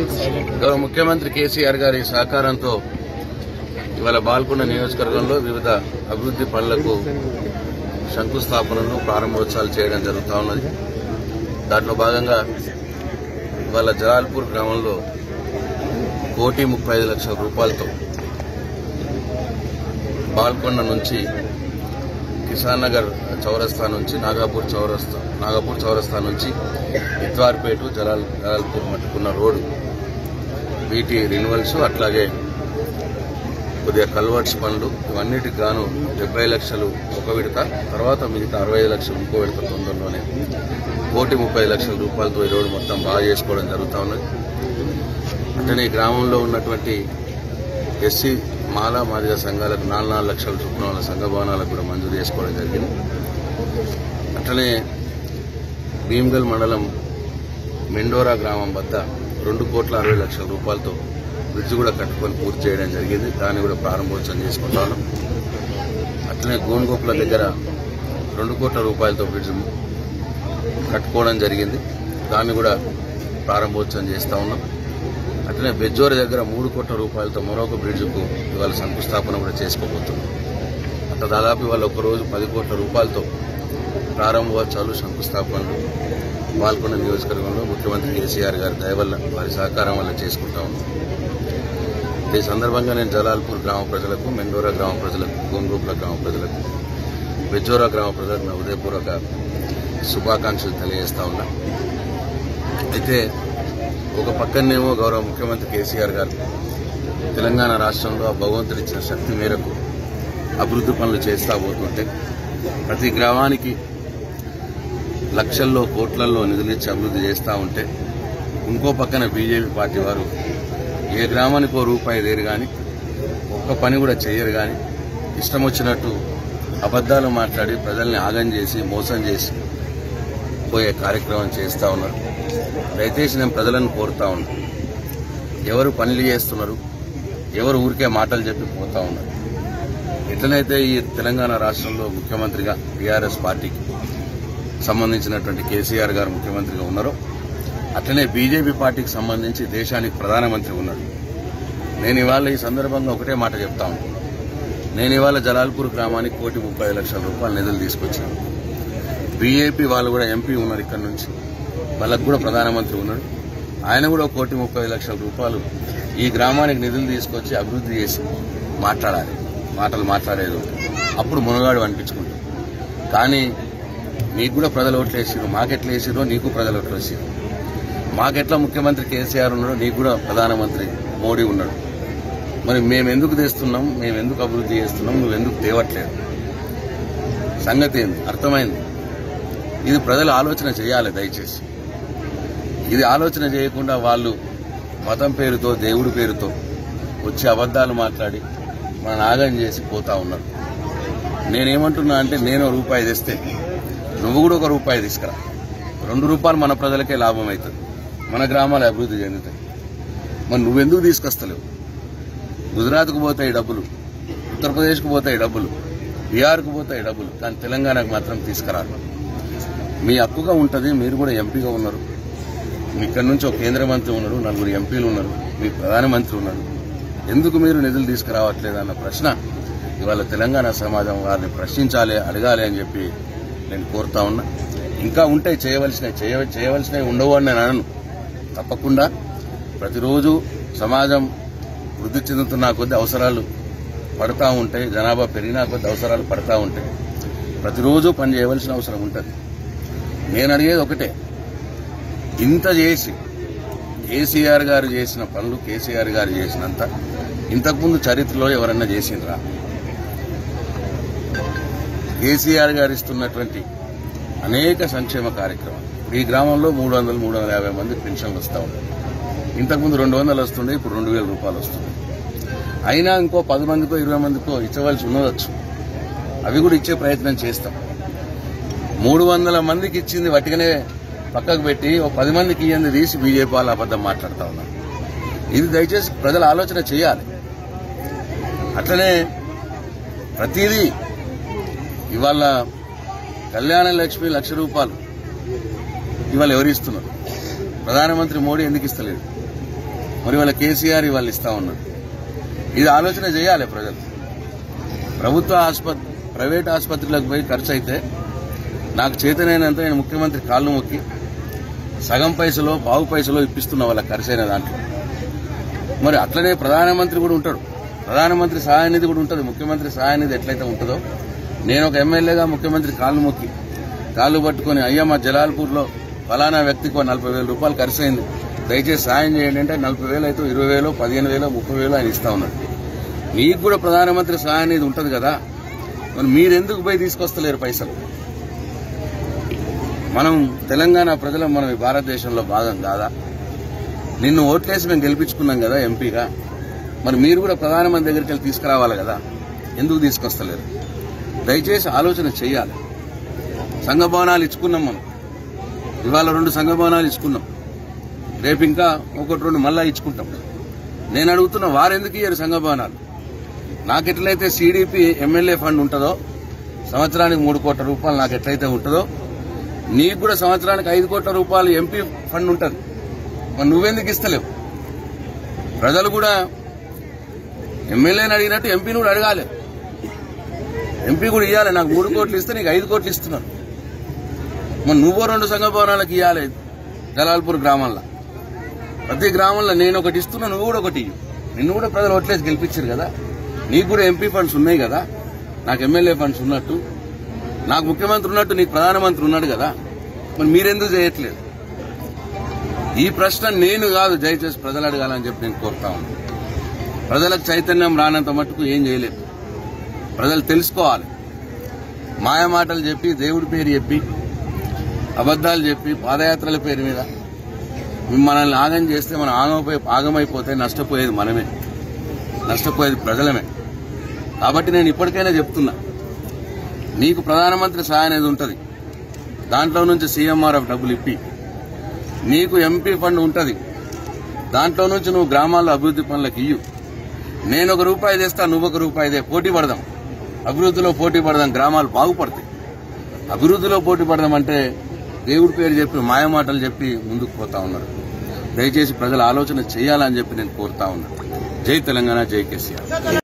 గౌరవ ముఖ్యమంత్రి కేసీఆర్ గారి సహకారంతో ఇవాళ బాల్కొండ నియోజకవర్గంలో వివిధ అభివృద్ది పనులకు శంకుస్థాపనలు ప్రారంభోత్సవాలు చేయడం జరుగుతూ ఉన్నది. దాంట్లో భాగంగా ఇవాళ జలాల్పూర్ గ్రామంలో 1,35,00,000 రూపాయలతో బాల్కొండ నుంచి కిసాన్ నగర్ చౌరస్తా నుంచి నాగాపూర్ చౌరస్తా నుంచి ఇత్వార్పేట జలాల్పూర్ మట్టుకున్న రోడ్డు వీటి రెన్యువల్స్, అట్లాగే కొద్దిగా కల్వర్ట్స్ పనులు, ఇవన్నిటికి గాను 70 లక్షలు ఒక విడత, తర్వాత మిగతా 65 లక్షలు ఇంకో విడత తొందరలోనే 1,30,00,000 రూపాయలతో ఈ రోడ్డు మొత్తం బాగా చేసుకోవడం జరుగుతూ ఉన్నది. అట్లనే గ్రామంలో ఉన్నటువంటి ఎస్సీ మాలా మాదిగ సంఘాలకు 4 లక్షల చొప్పున వాళ్ళ సంఘ భవనాలకు కూడా మంజూరు చేసుకోవడం జరిగింది. అట్లనే భీమ్గల్ మండలం మెండోరా గ్రామం వద్ద 2,60,00,000 రూపాయలతో బ్రిడ్జ్ కూడా కట్టుకొని పూర్తి చేయడం జరిగింది. దాన్ని కూడా ప్రారంభోత్సవం చేసుకుంటాను. అట్లనే గోన్గోపుల దగ్గర 2 కోట్ల రూపాయలతో బ్రిడ్జ్ కట్టుకోవడం జరిగింది. దాన్ని కూడా ప్రారంభోత్సవం చేస్తా ఉన్నాం. అట్లనే బెజ్జోరి దగ్గర 3 కోట్ల రూపాయలతో మరొక బ్రిడ్జ్కు ఇవాళ శంకుస్థాపన కూడా చేసుకోబోతున్నాం. అట్లా దాదాపు ఇవాళ ఒకరోజు 10 కోట్ల రూపాయలతో ప్రారంభోత్సవాలు, శంకుస్థాపనలు బాల్కొండ నియోజకవర్గంలో ముఖ్యమంత్రి కేసీఆర్ గారి దయ వల్ల, వారి సహకారం వల్ల చేసుకుంటా ఉన్నాం. ఈ సందర్భంగా నేను జలాల్పూర్ గ్రామ ప్రజలకు, మెండోరా గ్రామ ప్రజలకు, గోన్గోపుల గ్రామ ప్రజలకు, బెజ్జోరా గ్రామ ప్రజలకు నా హృదయపూర్వక శుభాకాంక్షలు తెలియజేస్తా ఉన్నా. అయితే ఒక పక్కనేమో గౌరవ ముఖ్యమంత్రి కేసీఆర్ గారు తెలంగాణ రాష్ట్రంలో ఆ భగవంతుడిచ్చిన శక్తి మేరకు అభివృద్ది పనులు చేస్తా పోతుంటే, ప్రతి గ్రామానికి లక్షల్లో కోట్లల్లో నిధులిచ్చి అభివృద్ది చేస్తా ఉంటే, ఇంకో పక్కన బీజేపీ పార్టీ వారు ఏ గ్రామానికి రూపాయి లేరు కానీ, ఒక్క పని కూడా చేయరు కానీ, ఇష్టం వచ్చినట్టు అబద్దాలు మాట్లాడి ప్రజల్ని ఆగం చేసి మోసం చేసి పోయే కార్యక్రమం చేస్తా ఉన్నారు. దయచేసి నేను ప్రజలను కోరుతా ఉన్నాను, ఎవరు పనులు చేస్తున్నారు, ఎవరు ఊరికే మాటలు చెప్పి పోతా ఉన్నారు. ఎట్లనైతే ఈ తెలంగాణ రాష్ట్రంలో ముఖ్యమంత్రిగా టీఆర్ఎస్ పార్టీకి సంబంధించినటువంటి కేసీఆర్ గారు ముఖ్యమంత్రిగా ఉన్నారో, అట్లనే బీజేపీ పార్టీకి సంబంధించి దేశానికి ప్రధానమంత్రి ఉన్నాడు. నేను ఇవాళ ఈ సందర్భంగా ఒకటే మాట చెప్తా ఉన్నాను. నేను ఇవాళ జలాల్పూర్ గ్రామానికి 1,30,00,000 రూపాయల నిధులు తీసుకొచ్చాను. బీజేపీ వాళ్ళు కూడా ఎంపీ ఉన్నారు ఇక్కడ నుంచి, వాళ్ళకు కూడా ప్రధానమంత్రి ఉన్నాడు. ఆయన కూడా 1,30,00,000 రూపాయలు ఈ గ్రామానికి నిధులు తీసుకొచ్చి అభివృద్ది చేసి మాట్లాడాలి. మాటలు మాట్లాడేది అప్పుడు మునగాడు అనిపించుకుంటాం. కానీ మీకు కూడా ప్రజలు ఓట్లు వేసిరు, మాకెట్లా వేసిరో నీకు ప్రజలు ఓట్లు వేసిరు. మాకెట్లా ముఖ్యమంత్రి కేసీఆర్ ఉన్నాడో నీకు కూడా ప్రధానమంత్రి మోడీ ఉన్నాడు. మరి మేమెందుకు తెస్తున్నాం, మేమెందుకు అభివృద్ది చేస్తున్నాం, నువ్వెందుకు తేవట్లేదు? సంగతి ఏంది అర్థమైంది. ఇది ప్రజలు ఆలోచన చేయాలి దయచేసి. ఇది ఆలోచన చేయకుండా వాళ్ళు మతం పేరుతో, దేవుడి పేరుతో వచ్చి అబద్దాలు మాట్లాడి మన నాగం చేసి పోతా ఉన్నారు. నేనేమంటున్నా అంటే, నేను రూపాయి తెస్తే నువ్వు కూడా ఒక రూపాయి తీసుకురా. 2 రూపాయలు మన ప్రజలకే లాభం అవుతుంది, మన గ్రామాలు అభివృద్ది చెందుతాయి. మరి నువ్వెందుకు తీసుకొస్తలేవు? గుజరాత్కు పోతాయి డబ్బులు, ఉత్తరప్రదేశ్కు పోతాయి డబ్బులు, బీహార్కు పోతాయి డబ్బులు, కానీ తెలంగాణకు మాత్రం తీసుకురారు. మీ హక్కుగా ఉంటుంది. మీరు కూడా ఎంపీగా ఉన్నారు, మీ ఇక్కడి నుంచి ఒక కేంద్ర మంత్రి ఉన్నాడు, 4 ఎంపీలు ఉన్నారు, మీ ప్రధానమంత్రి ఉన్నాడు. ఎందుకు మీరు నిధులు తీసుకురావట్లేదు అన్న ప్రశ్న ఇవాళ తెలంగాణ సమాజం వారిని ప్రశ్నించాలి, అడగాలి అని చెప్పి నేను కోరుతా ఉన్నా. ఇంకా ఉంటే చేయవలసినవి ఉండవు అని నేను అనను. తప్పకుండా ప్రతిరోజు సమాజం వృద్ధి చెందుతున్న కొద్ది అవసరాలు పడతా ఉంటాయి, జనాభా పెరిగినా కొద్ది అవసరాలు పడతా ఉంటాయి. ప్రతిరోజు పని చేయవలసిన అవసరం ఉంటుంది. నేను అడిగేది ఒకటే, ఇంత చేసి కేసీఆర్ గారు చేసిన పనులు, కేసీఆర్ గారు చేసినంత ఇంతకుముందు చరిత్రలో ఎవరన్నా చేసిండ్రా? కేసీఆర్ గారు ఇస్తున్నటువంటి అనేక సంక్షేమ కార్యక్రమాలు, ఈ గ్రామంలో 300-350 మంది పెన్షన్లు వస్తూ ఉంటాయి. ఇంతకుముందు 200 వస్తుండే, ఇప్పుడు 2,000 రూపాయలు వస్తుంది. అయినా ఇంకో 10 మందికో 20 మందికో ఇచ్చవలసి ఉండవచ్చు. అవి కూడా ఇచ్చే ప్రయత్నం చేస్తాం. 300 మందికి ఇచ్చింది వట్టిగానే పక్కకు పెట్టి ఓ 10 మందికి ఇయ్యంది తీసి బీజేపీ వాళ్ళు అబద్దం మాట్లాడుతూ ఉన్నారు. ఇది దయచేసి ప్రజలు ఆలోచన చేయాలి. అట్లనే ప్రతిదీ ఇవాళ కళ్యాణ లక్ష్మి 1,00,000 రూపాయలు ఇవాళ ఎవరు ఇస్తున్నారు? ప్రధానమంత్రి మోడీ ఎందుకు ఇస్తలేడు? మరి వాళ్ళ కేసీఆర్ వాళ్ళు ఇస్తా ఉన్నారు. ఇది ఆలోచన చేయాలి ప్రజలు. ప్రైవేట్ ఆసుపత్రులకు పోయి ఖర్చు అయితే నాకు చేతనైనంత నేను ముఖ్యమంత్రి కాళ్ళు మొక్కి సగం పైసలో పావు పైసలో ఇప్పిస్తున్నా వాళ్ళ ఖర్చు అయిన దాంట్లో. మరి అట్లనే ప్రధానమంత్రి కూడా ఉంటాడు, ప్రధానమంత్రి సహాయ నిధి కూడా ఉంటుంది. ముఖ్యమంత్రి సహాయ నిధి ఎట్లయితే ఉంటుందో నేను ఒక ఎమ్మెల్యేగా ముఖ్యమంత్రి కాళ్ళు మొక్కి కాళ్ళు పట్టుకుని అయ్యా మా జలాల్పూర్లో ఫలానా వ్యక్తికి 40,000 రూపాయలు ఖర్చు అయింది, దయచేసి సాయం చేయండి అంటే 40,000 అయితే 20,000, 15,000, 30,000 ఆయన ఇస్తా ఉన్నాడు. మీకు కూడా ప్రధానమంత్రి సహాయ నిధి ఉంటుంది కదా, మరి మీరెందుకు పోయి తీసుకొస్తలేరు పైసలు? మనం తెలంగాణ ప్రజలు మనం ఈ భారతదేశంలో భాగం కాదా? నిన్ను ఓట్లేసి మేము గెలిపించుకున్నాం కదా ఎంపీగా, మరి మీరు కూడా ప్రధానమంత్రి దగ్గరికి వెళ్ళి తీసుకురావాలి కదా, ఎందుకు తీసుకొస్తలేరు? దయచేసి ఆలోచన చేయాలి. సంఘ భవనాలు ఇచ్చుకున్నాం మనం, ఇవాళ 2 సంఘ భవనాలు ఇచ్చుకున్నాం, రేపు ఇంకా 1-2 మళ్ళా ఇచ్చుకుంటాం. నేను అడుగుతున్న వారెందుకు ఇయ్యారు సంఘ భవనాలు? నాకెట్లయితే సిడిపి ఎమ్మెల్యే ఫండ్ ఉంటుందో సంవత్సరానికి 3 కోట్ల రూపాయలు నాకు ఎట్లయితే ఉంటుందో నీకు కూడా సంవత్సరానికి 5 కోట్ల రూపాయలు ఎంపీ ఫండ్ ఉంటుంది. మరి నువ్వెందుకు ఇస్తలేవు? ప్రజలు కూడా ఎమ్మెల్యేని అడిగినట్టు ఎంపీని కూడా అడగాలి. ఎంపీ కూడా ఇవ్వాలి. నాకు 3 కోట్లు ఇస్తే నీకు 5 కోట్లు ఇస్తున్నారు. మరి నువ్వో 2 సంఘ భవనాలకు ఇవ్వాలి. జలాల్పూర్ గ్రామంలో ప్రతి గ్రామంలో నేను ఒకటి ఇస్తున్నా, నువ్వు కూడా ఒకటి ఇవ్వు. నిన్ను కూడా ప్రజలు ఓట్లేసి గెలిపించారు కదా, నీకు కూడా ఎంపీ ఫండ్స్ ఉన్నాయి కదా, నాకు ఎమ్మెల్యే ఫండ్స్ ఉన్నట్టు, నాకు ముఖ్యమంత్రి ఉన్నట్టు నీకు ప్రధానమంత్రి ఉన్నాడు కదా, మరి మీరెందుకు చేయట్లేదు? ఈ ప్రశ్న నేను కాదు, దయచేసి ప్రజలు అడగాలని చెప్పి నేను కోరుతా ఉన్నాను. ప్రజలకు చైతన్యం రానంత మట్టుకు ఏం చేయలేదు. ప్రజలు తెలుసుకోవాలి. మాయ మాటలు చెప్పి, దేవుడి పేరు చెప్పి, అబద్దాలు చెప్పి, పాదయాత్రల పేరు మీద మనల్ని ఆగం చేస్తే మనం ఆగమైపోతే నష్టపోయేది మనమే, నష్టపోయేది ప్రజలమే. కాబట్టి నేను ఇప్పటికైనా చెప్తున్నా, నీకు ప్రధానమంత్రి సహాయ నిధి ఉంటుంది, దాంట్లో నుంచి సీఎంఆర్ఎఫ్ డబ్బులు ఇప్పి, నీకు ఎంపీ ఫండ్ ఉంటుంది, దాంట్లో నుంచి నువ్వు గ్రామాల్లో అభివృద్ధి పనులకు ఇయ్యు. నేను ₹1 తెస్తా, నువ్వు ₹1 పోటీ పడదాం, అభివృద్ధిలో పోటీ పడదాం, గ్రామాలు బాగుపడతాయి. అభివృద్ధిలో పోటీ పడదాం అంటే దేవుడి పేరు చెప్పి మాయమాటలు చెప్పి ముందుకు పోతా ఉన్నారు. దయచేసి ప్రజలు ఆలోచన చేయాలని చెప్పి నేను కోరుతా ఉన్నాను. జై తెలంగాణ, జై కేసీఆర్.